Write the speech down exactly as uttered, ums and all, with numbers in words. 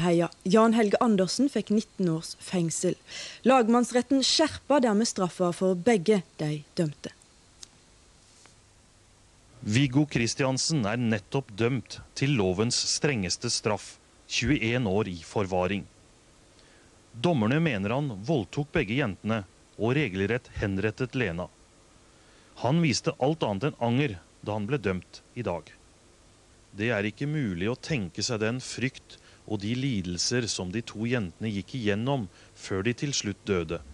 Heia. Jan Helge Andersen fikk nitten års fengsel. Lagmannsretten skjerpa dermed straffa for begge de dømte. Viggo Kristiansen er nettopp dømt til lovens strengeste straff, tjueen år i forvaring. Dommerne mener han voldtok begge jentene og regelrett henrettet Lena. Han viste alt annet enn anger da han ble dømt i dag. Det er ikke mulig å tenke seg den frykt og de lidelser som de to jentene gikk igjennom før de til slutt døde.